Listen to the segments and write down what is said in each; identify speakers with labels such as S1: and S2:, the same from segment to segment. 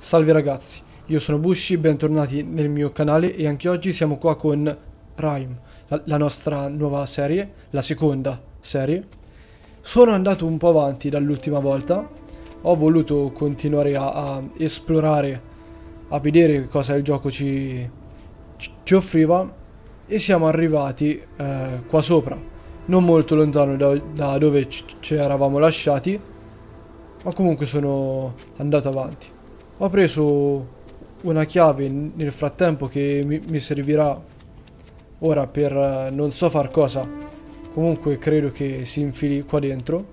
S1: Salve ragazzi, io sono Bushi, bentornati nel mio canale e anche oggi siamo qua con Rime, la nostra nuova serie, la seconda serie. Sono andato un po' avanti dall'ultima volta, ho voluto continuare a esplorare, a vedere cosa il gioco ci offriva e siamo arrivati qua sopra, non molto lontano da dove ci eravamo lasciati, ma comunque sono andato avanti. Ho preso una chiave nel frattempo che mi servirà ora per non so far cosa. Comunque credo che si infili qua dentro.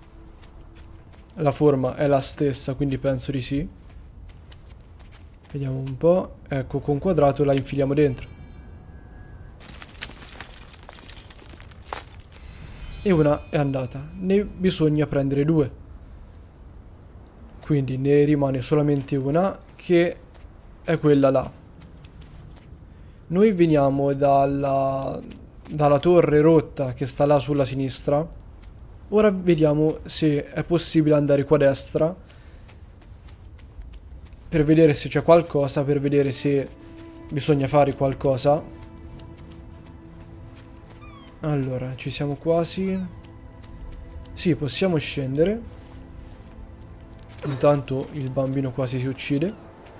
S1: La forma è la stessa, quindi penso di sì. Vediamo un po'. Ecco, con quadrato la infiliamo dentro. E una è andata. Ne bisogna prendere due. Quindi ne rimane solamente una, che è quella là. Noi veniamo dalla torre rotta che sta là sulla sinistra. Ora vediamo se è possibile andare qua a destra per vedere se c'è qualcosa, per vedere se bisogna fare qualcosa. Allora, ci siamo quasi. Sì, possiamo scendere. Intanto il bambino quasi si uccide.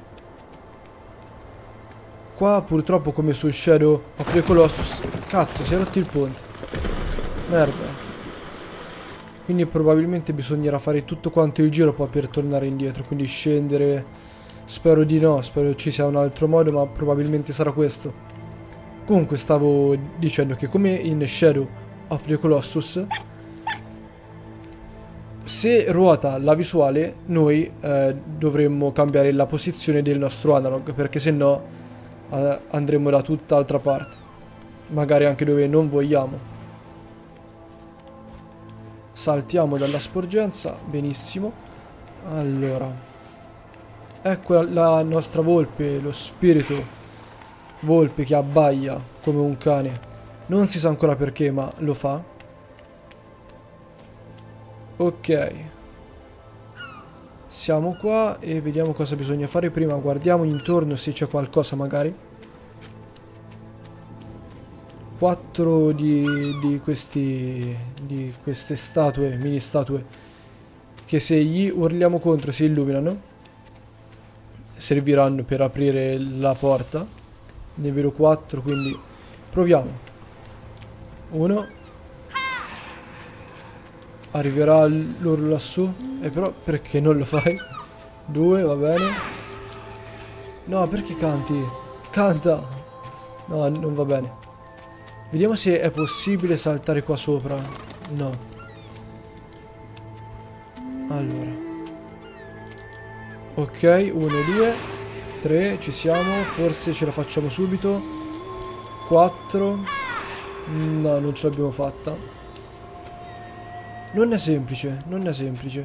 S1: Qua purtroppo come su Shadow of the Colossus. Cazzo, si è rotto il ponte. Merda. Quindi probabilmente bisognerà fare tutto quanto il giro poi per tornare indietro. Quindi scendere. Spero di no, spero ci sia un altro modo, ma probabilmente sarà questo. Comunque stavo dicendo che come in Shadow of the Colossus, se ruota la visuale, noi dovremmo cambiare la posizione del nostro analog, perché se no andremo da tutt'altra parte, magari anche dove non vogliamo. Saltiamo dalla sporgenza, benissimo. Allora, ecco la nostra volpe, lo spirito volpe che abbaia come un cane. Non si sa ancora perché, ma lo fa. Ok, siamo qua e vediamo cosa bisogna fare prima. Guardiamo intorno se c'è qualcosa magari. 4 di queste statue, mini statue, che se gli urliamo contro si illuminano. Serviranno per aprire la porta. Ne vedo 4, quindi proviamo. 1. Arriverà loro lassù. E però perché non lo fai? 2, va bene. No, perché canti? Canta. No, non va bene. Vediamo se è possibile saltare qua sopra. No. Allora. Ok, 1, 2, 3, ci siamo. Forse ce la facciamo subito. 4. No, non ce l'abbiamo fatta. Non è semplice, non è semplice.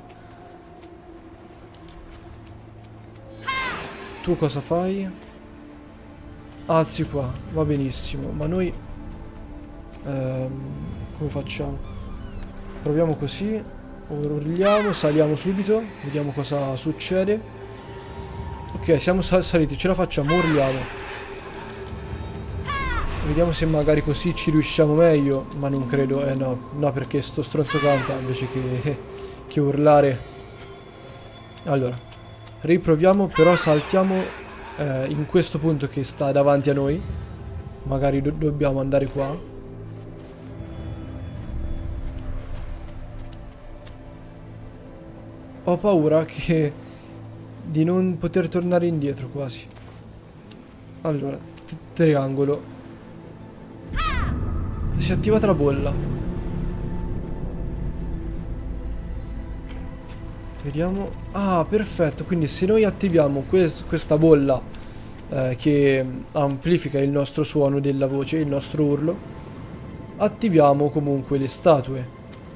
S1: Tu cosa fai? Alzi qua, va benissimo. Ma noi come facciamo? Proviamo così. Urliamo, saliamo subito. Vediamo cosa succede. Ok, siamo saliti, ce la facciamo, urliamo. Vediamo se magari così ci riusciamo meglio. Ma non credo, no, perché sto stronzo canta invece che urlare. Allora, riproviamo, però saltiamo in questo punto che sta davanti a noi. Magari dobbiamo andare qua. Ho paura di non poter tornare indietro quasi. Allora, triangolo. Si è attivata la bolla. Vediamo. Ah, perfetto. Quindi se noi attiviamo questa bolla che amplifica il nostro suono della voce, il nostro urlo, attiviamo comunque le statue.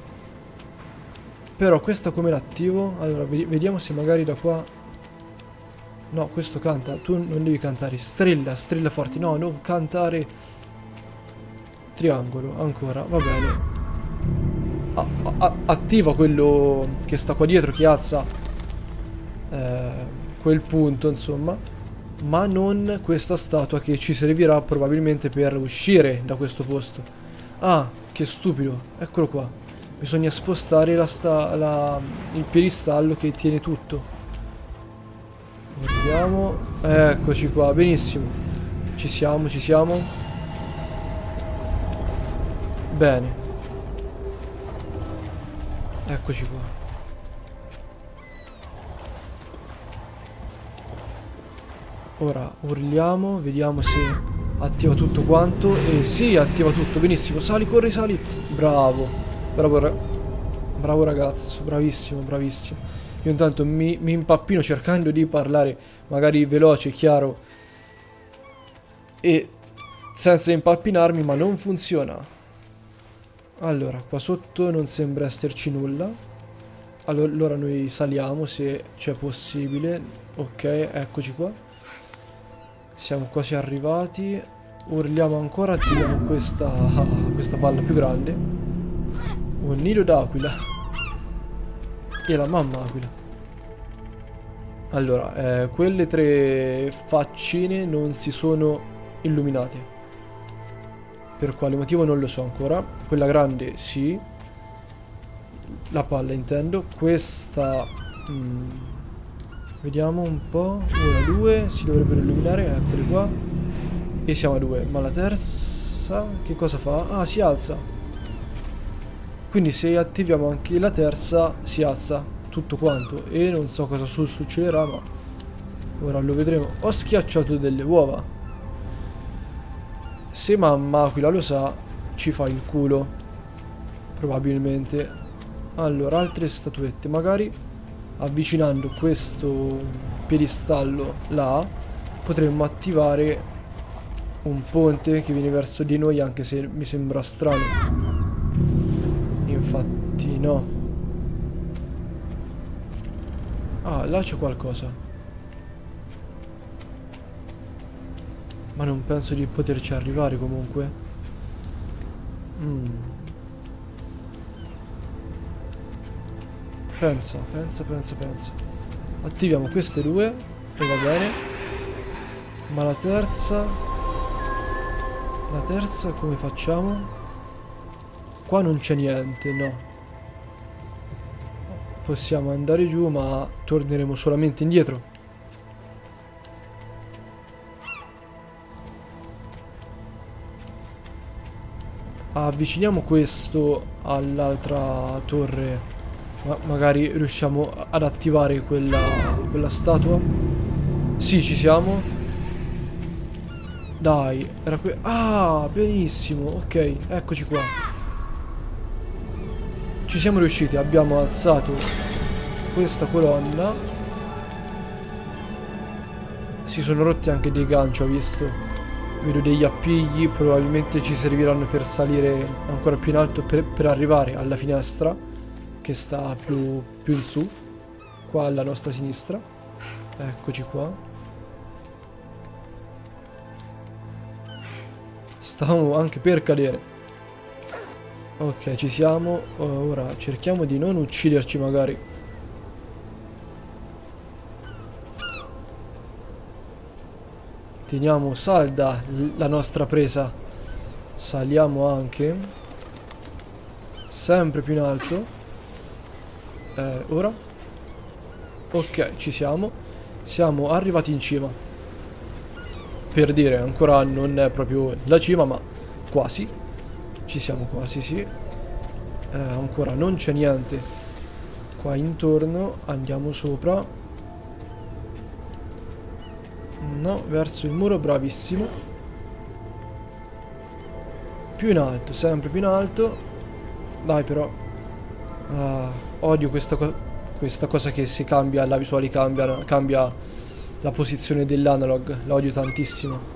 S1: Però questa come l'attivo? Allora, vediamo se magari da qua. No, questo canta. Tu non devi cantare. Strilla, strilla forti. No, non cantare. Triangolo, ancora, va bene. Attiva quello che sta qua dietro, che alza quel punto, insomma, ma non questa statua che ci servirà probabilmente per uscire da questo posto. Ah, che stupido, eccolo qua. Bisogna spostare il piedistallo che tiene tutto. Guardiamo. Eccoci qua, benissimo. Ci siamo, ci siamo. Bene. Eccoci qua. Ora urliamo, vediamo se attiva tutto quanto. E sì, attiva tutto, benissimo. Sali, corri, sali. Bravo. Bravo ragazzo, bravissimo, bravissimo. Io intanto mi impappino cercando di parlare magari veloce, chiaro e senza impappinarmi, ma non funziona. Allora, qua sotto non sembra esserci nulla. Allora noi saliamo se c'è possibile. Ok, eccoci qua. Siamo quasi arrivati. Urliamo ancora, attiviamo questa palla più grande. Un nido d'aquila. E la mamma aquila. Allora, quelle 3 faccine non si sono illuminate. Per quale motivo non lo so ancora. Quella grande sì. La palla intendo. Questa vediamo un po'. 1, 2. Si dovrebbero illuminare. Eccole qua. E siamo a 2. Ma la terza che cosa fa? Ah, si alza. Quindi se attiviamo anche la terza si alza tutto quanto. E non so cosa succederà, ma ora lo vedremo. Ho schiacciato delle uova. Se mamma aquila lo sa, ci fa il culo. Probabilmente. Allora, altre statuette. Magari avvicinando questo piedistallo là potremmo attivare un ponte che viene verso di noi, anche se mi sembra strano. Infatti no. Ah, là c'è qualcosa. Ma non penso di poterci arrivare comunque. Pensa. Attiviamo queste 2 e va bene. Ma la terza... La terza come facciamo? Qua non c'è niente, no. Possiamo andare giù, ma torneremo solamente indietro. Avviciniamo questo all'altra torre. Magari riusciamo ad attivare quella statua. Sì, ci siamo. Dai, era qui. Ah, benissimo. Ok, eccoci qua. Ci siamo riusciti, abbiamo alzato questa colonna. Si sono rotti anche dei ganci, ho visto. Vedo degli appigli, probabilmente ci serviranno per salire ancora più in alto per arrivare alla finestra che sta più in su, qua alla nostra sinistra. Eccoci qua. Stavamo anche per cadere. Ok, ci siamo. Ora cerchiamo di non ucciderci magari. Teniamo salda la nostra presa. Saliamo anche. Sempre più in alto. Ora. Ok, ci siamo. Siamo arrivati in cima. Per dire, ancora non è proprio la cima, ma quasi. Ci siamo quasi, sì. Ancora non c'è niente qua intorno. Andiamo sopra. No, verso il muro, bravissimo. Più in alto, sempre più in alto. Dai però. Odio questa cosa che se cambia la visuale cambia la posizione dell'analog. La odio tantissimo.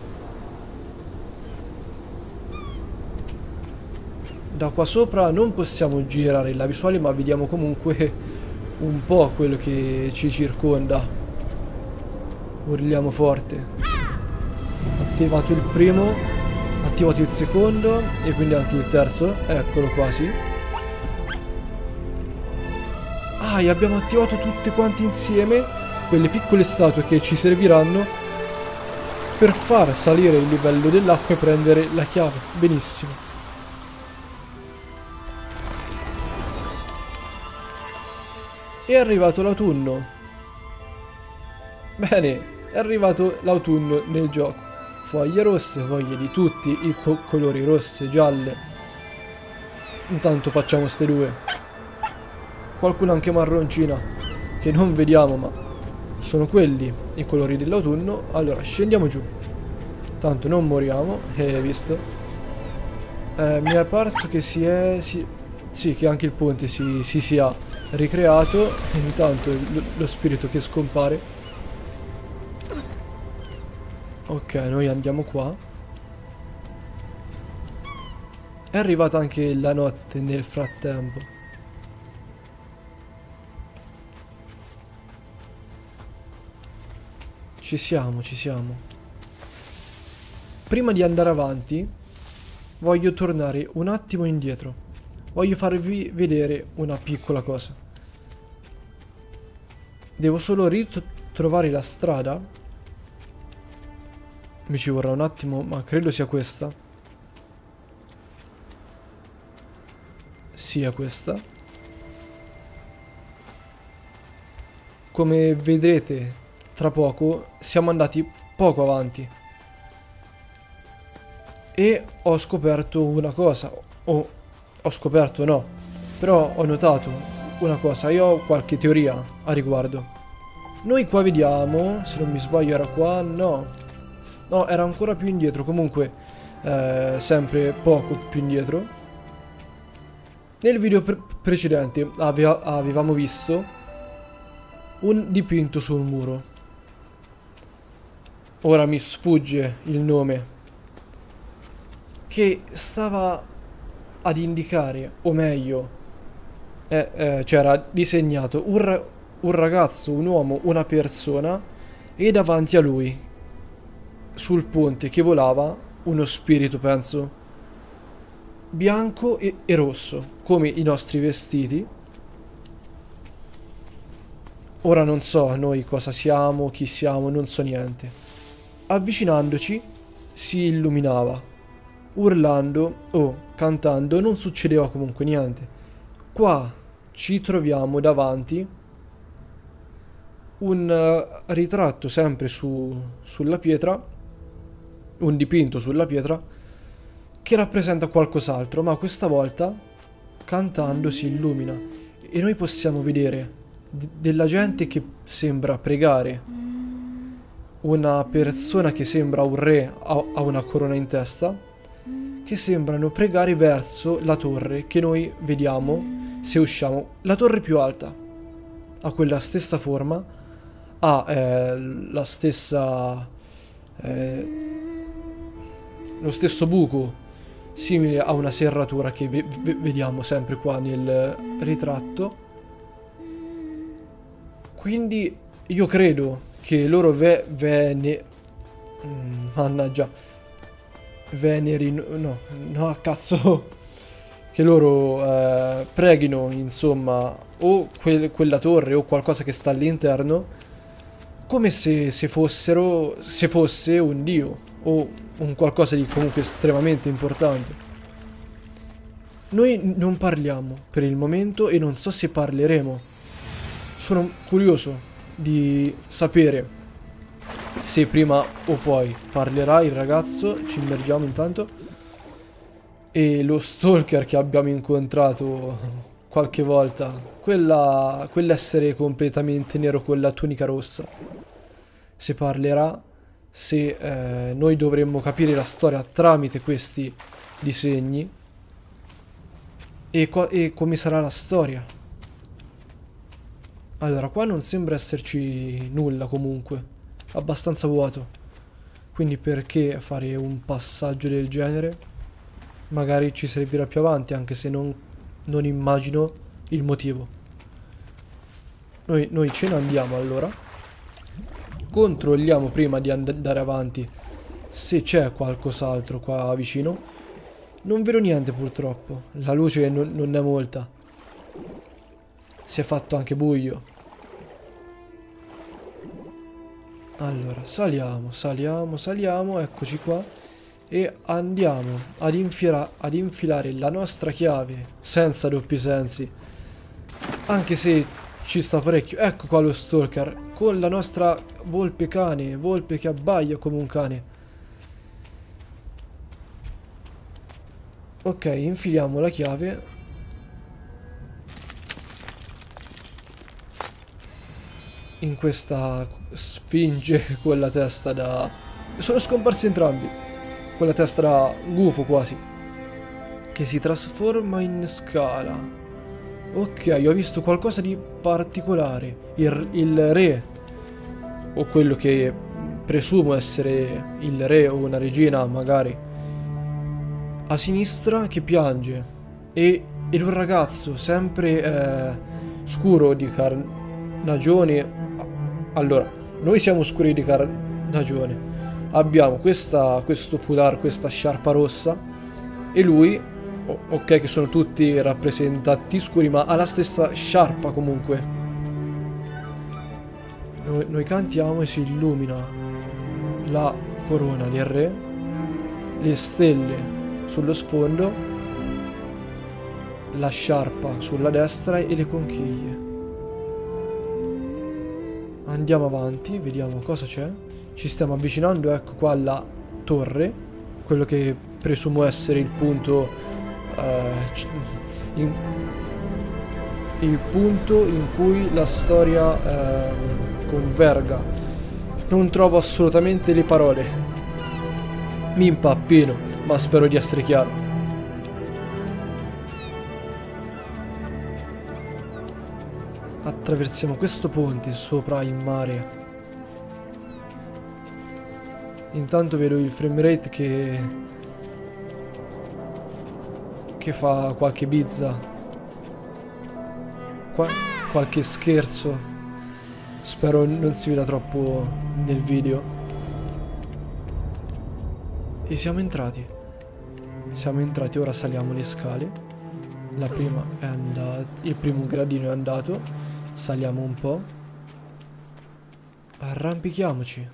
S1: Da qua sopra non possiamo girare la visuale, ma vediamo comunque un po' quello che ci circonda. Urliamo forte. Attivato il primo, attivato il secondo e quindi anche il terzo. Eccolo qua, sì. Ah, e abbiamo attivato tutte quante insieme. quelle piccole statue che ci serviranno per far salire il livello dell'acqua e prendere la chiave. Benissimo. È arrivato l'autunno. Bene, è arrivato l'autunno nel gioco. Foglie rosse, foglie di tutti i colori, rosse, gialle. Intanto facciamo ste due. Qualcuno anche marroncina, che non vediamo, ma sono quelli i colori dell'autunno. Allora, scendiamo giù. Tanto non moriamo, hai visto? Mi è parso che sì, che anche il ponte si sia ricreato. Intanto lo spirito che scompare. Ok, noi andiamo qua. È arrivata anche la notte nel frattempo. Ci siamo, ci siamo. Prima di andare avanti, voglio tornare un attimo indietro. Voglio farvi vedere una piccola cosa. Devo solo ritrovare la strada. Mi ci vorrà un attimo, ma credo sia questa. Sia questa. Come vedrete tra poco siamo andati poco avanti. E ho scoperto una cosa. Ho scoperto no. Però ho notato una cosa. Io ho qualche teoria a riguardo. Noi qua vediamo, se non mi sbaglio era qua, no. No, era ancora più indietro, comunque sempre poco più indietro. Nel video precedente avevamo visto un dipinto sul muro. Ora mi sfugge il nome. Che stava ad indicare, o meglio, c'era disegnato un ragazzo, un uomo, una persona e davanti a lui sul ponte che volava uno spirito, penso, bianco e rosso, come i nostri vestiti. Ora non so noi cosa siamo, chi siamo, non so niente. Avvicinandoci si illuminava. Urlando o cantando non succedeva comunque niente. Qua ci troviamo davanti un ritratto sempre sulla pietra, un dipinto sulla pietra che rappresenta qualcos'altro, ma questa volta cantando si illumina e noi possiamo vedere della gente che sembra pregare, una persona che sembra un re, ha una corona in testa, che sembrano pregare verso la torre che noi vediamo se usciamo. La torre più alta ha quella stessa forma, ha la stessa lo stesso buco simile a una serratura che vediamo sempre qua nel ritratto. Quindi io credo che loro mannaggia, no, cazzo, che loro preghino, insomma, o quella torre o qualcosa che sta all'interno, come se fosse un dio o un qualcosa di comunque estremamente importante. Noi non parliamo per il momento e non so se parleremo. Sono curioso di sapere se prima o poi parlerà il ragazzo. Ci immergiamo intanto. E lo stalker che abbiamo incontrato qualche volta, quell'essere completamente nero con la tunica rossa, se parlerà, se noi dovremmo capire la storia tramite questi disegni e come sarà la storia. Allora, qua non sembra esserci nulla comunque, abbastanza vuoto, quindi perché fare un passaggio del genere? Magari ci servirà più avanti, anche se non immagino il motivo. Noi ce ne andiamo allora. Controlliamo prima di andare avanti se c'è qualcos'altro qua vicino. Non vedo niente purtroppo, la luce non è molta. Si è fatto anche buio. Allora, saliamo, saliamo, saliamo, eccoci qua. E andiamo ad infilare la nostra chiave senza doppi sensi. Anche se ci sta parecchio. Ecco qua lo stalker con la nostra volpe cane, volpe che abbaia come un cane. Ok, infiliamo la chiave. In questa sfinge con la testa da... Sono scomparsi entrambi. Con la testa da gufo quasi. Che si trasforma in scala. Ok, ho visto qualcosa di particolare. Il re, o quello che presumo essere il re o una regina magari, a sinistra che piange. Ed un ragazzo sempre scuro di carnagione. Allora, noi siamo scuri di carnagione. Abbiamo questo foulard, questa sciarpa rossa. E lui, ok che sono tutti rappresentati scuri, ma ha la stessa sciarpa comunque. Noi cantiamo e si illumina la corona del re, le stelle sullo sfondo, la sciarpa sulla destra e le conchiglie. Andiamo avanti, vediamo cosa c'è. Ci stiamo avvicinando, ecco qua alla torre, quello che presumo essere il punto il punto in cui la storia converga. Non trovo assolutamente le parole. Mi impappino, ma spero di essere chiaro. Attraversiamo questo ponte sopra il mare. Intanto vedo il framerate che fa qualche bizza. Qualche scherzo. Spero non si veda troppo nel video. E siamo entrati. Siamo entrati, ora saliamo le scale. La prima è andata. Il primo gradino è andato. Saliamo un po'. Arrampichiamoci.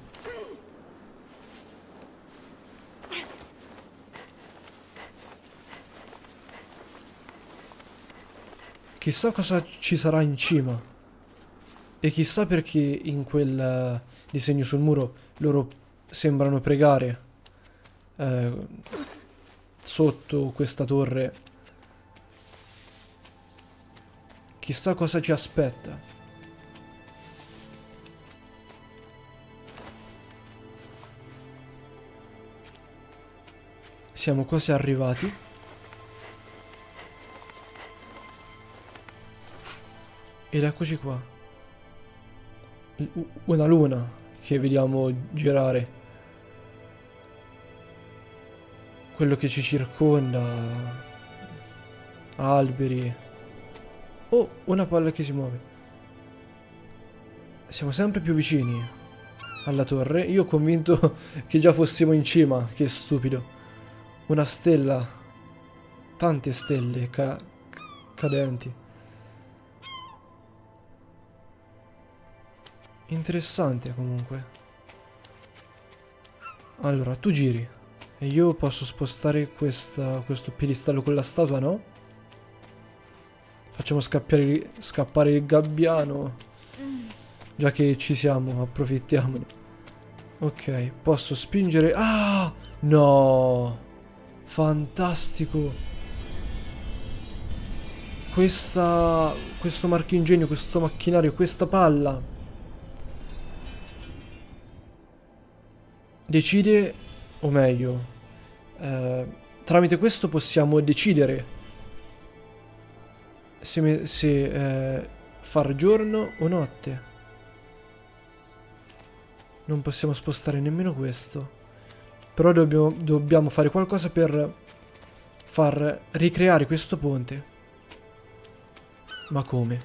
S1: Chissà cosa ci sarà in cima. E chissà perché in quel disegno sul muro loro sembrano pregare sotto questa torre. Chissà cosa ci aspetta. Siamo quasi arrivati. Ed eccoci qua. Una luna che vediamo girare. Quello che ci circonda. Alberi. Oh, una palla che si muove. Siamo sempre più vicini alla torre. Io ho convinto che già fossimo in cima. Che stupido. Una stella. Tante stelle cadenti. Interessante comunque. Allora, tu giri. E io posso spostare questo piedistallo con la statua, no? Facciamo scappare il gabbiano. Già che ci siamo, approfittiamone. Ok, posso spingere... Ah! No! Fantastico! Questo marchingegno, questo macchinario, questa palla decide, o meglio, tramite questo possiamo decidere se far giorno o notte. Non possiamo spostare nemmeno questo. Però dobbiamo fare qualcosa per far ricreare questo ponte. Ma come?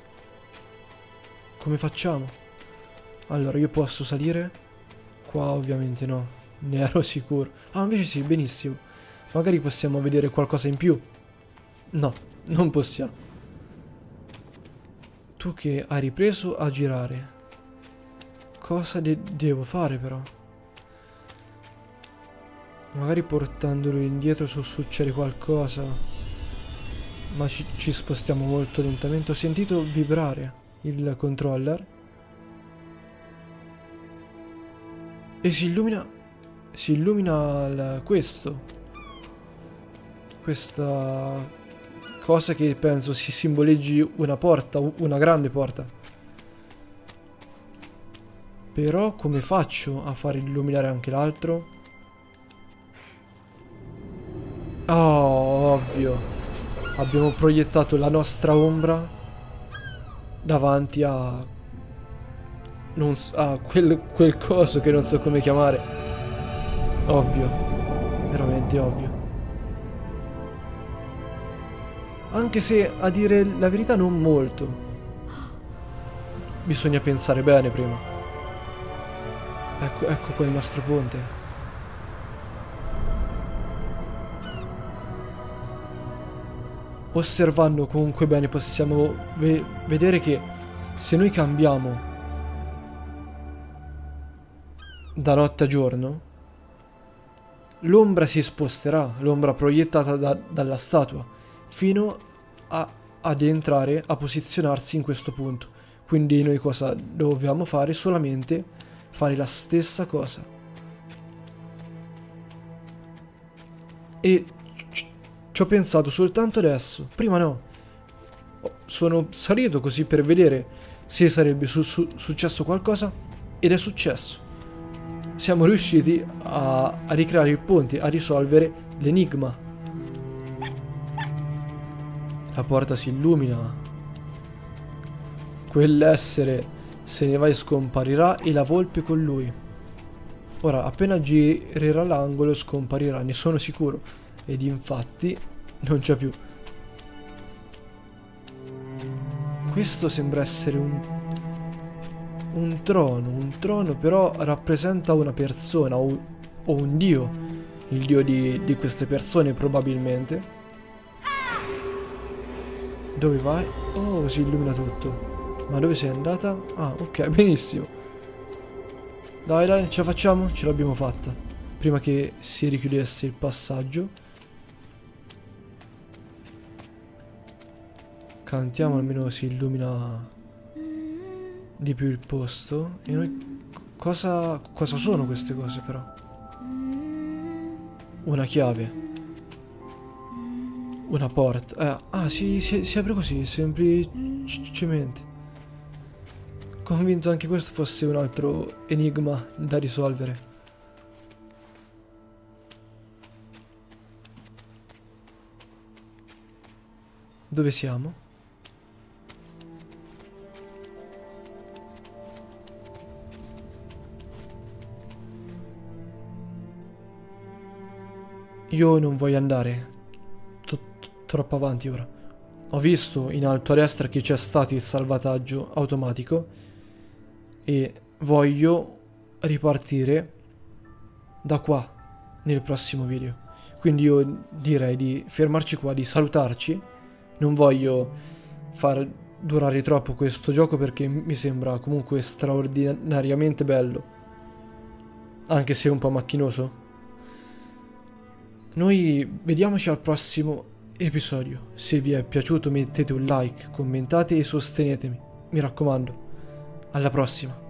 S1: Come facciamo? Allora, io posso salire? Qua ovviamente no. Ne ero sicuro. Ah, invece sì, benissimo. Magari possiamo vedere qualcosa in più. No, non possiamo. Tu che hai ripreso a girare. cosa devo fare però? Magari portandolo indietro succede qualcosa. Ma ci spostiamo molto lentamente. Ho sentito vibrare il controller. E si illumina. Si illumina questo. Questa cosa che penso si simboleggi una porta, una grande porta. Però come faccio a far illuminare anche l'altro? Oh, ovvio. Abbiamo proiettato la nostra ombra davanti a... non so, a quel coso che non so come chiamare. Ovvio. Veramente ovvio. Anche se, a dire la verità, non molto. Bisogna pensare bene prima. Ecco qua il nostro ponte. Osservando comunque bene possiamo vedere che se noi cambiamo da notte a giorno, l'ombra si sposterà, l'ombra proiettata dalla statua, fino ad entrare, a posizionarsi in questo punto. Quindi noi cosa dobbiamo fare? Solamente fare la stessa cosa. E ci ho pensato soltanto adesso, prima no. Sono salito così per vedere se sarebbe successo qualcosa, ed è successo. Siamo riusciti a ricreare il ponte, a risolvere l'enigma. La porta si illumina. Quell'essere se ne va e scomparirà, e la volpe con lui. Ora, appena girerà l'angolo scomparirà, ne sono sicuro. Ed infatti non c'è più. Questo sembra essere un trono però rappresenta una persona o un dio. Il dio di queste persone probabilmente. Dove vai? Oh, si illumina tutto. Ma dove sei andata? Ah, ok, benissimo. Dai, ce la facciamo? Ce l'abbiamo fatta. Prima che si richiudesse il passaggio. Cantiamo, almeno si illumina di più il posto. E noi... Cosa sono queste cose però? Una chiave. Una porta. Si apre così, semplicemente. Convinto anche questo fosse un altro enigma da risolvere. Dove siamo? Io non voglio andare troppo avanti ora. Ho visto in alto a destra che c'è stato il salvataggio automatico e voglio ripartire da qua nel prossimo video. Quindi io direi di fermarci qua, di salutarci. Non voglio far durare troppo questo gioco perché mi sembra comunque straordinariamente bello, anche se un po' macchinoso. Noi vediamoci al prossimo episodio. Se vi è piaciuto mettete un like, commentate e sostenetemi. Mi raccomando. Alla prossima.